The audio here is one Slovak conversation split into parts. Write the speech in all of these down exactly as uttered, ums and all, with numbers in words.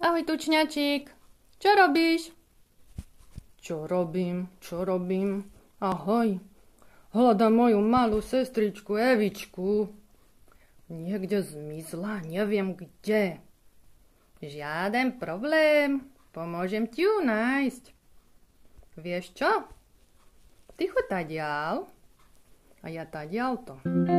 Ahoj, tučňačík. Čo robíš? Čo robím, čo robím? Ahoj. Hľadám moju malú sestričku Evičku. Niekde zmizla, neviem kde. Žiaden problém. Pomôžem ti ju nájsť. Vieš čo? Ty choď tadiaľ a ja tadiaľto.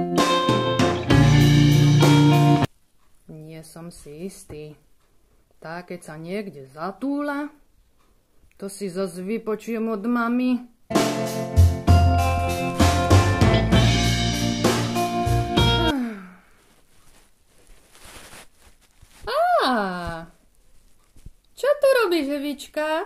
Nie som si istý. Tá, keď sa niekde zatúla, to si zase vypočujem od mami. Á, čo tu robíš, Evička?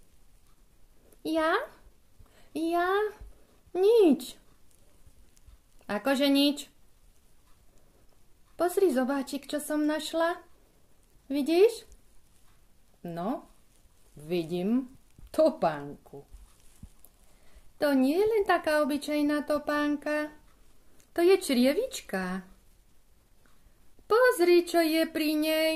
Ja? Ja? Nič. Akože nič? Pozri, zobáčik, čo som našla. Vidíš? No, vidím topánku. To nie je len taká obyčajná topánka. To je črievička. Pozri, čo je pri nej.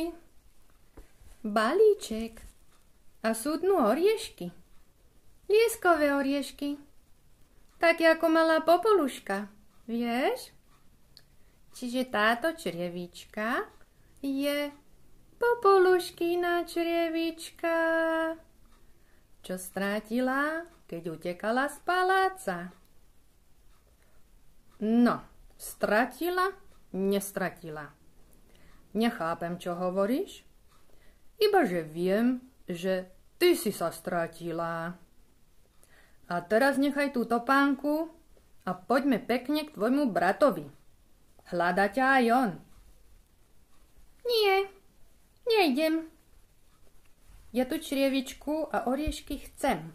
Balíček. A sú dnu oriešky. Lieskové oriešky. Také ako malá popoluška. Vieš? Čiže táto črievička je popoluškina črievička, čo strátila, keď utekala z paláca. No, stratila, nestratila. Nechápem, čo hovoríš, ibaže viem, že ty si sa stratila. A teraz nechaj tú topánku a poďme pekne k tvojmu bratovi. Hľada ťa aj on. Nie. Nejdem. Ja tu črievičku a oriešky chcem.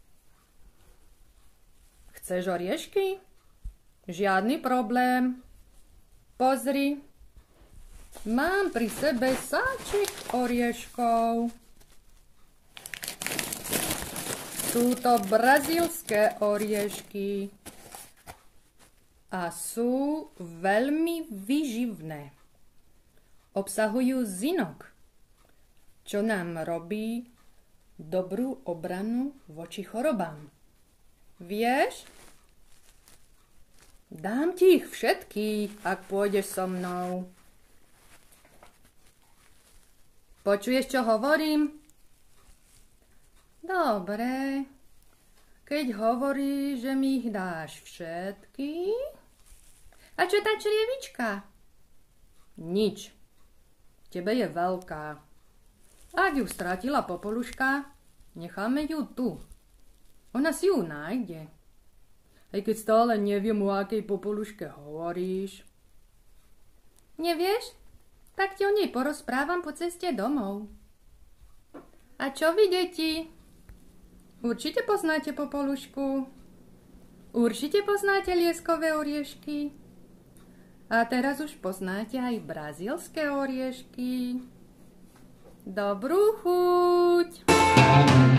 Chceš oriešky? Žiadny problém. Pozri. Mám pri sebe sáčik orieškov. Sú to brazílske oriešky. A sú veľmi výživné. Obsahujú zinok, čo nám robí dobrú obranu voči chorobám. Vieš? Dám ti ich všetkých, ak pôjdeš so mnou. Počuješ, čo hovorím? Dobre. Keď hovoríš, že mi ich dáš všetky. A čo tá črievička? Nič. Tebe je veľká. Ak ju stratila popoluška, necháme ju tu. Ona si ju nájde. Aj keď stále neviem, o akej popoluške hovoríš. Nevieš? Tak ti o nej porozprávam po ceste domov. A čo vy, deti? Určite poznáte popolušku. Určite poznáte lieskové oriešky. A teraz už poznáte aj brazílske oriešky. Dobrú chuť!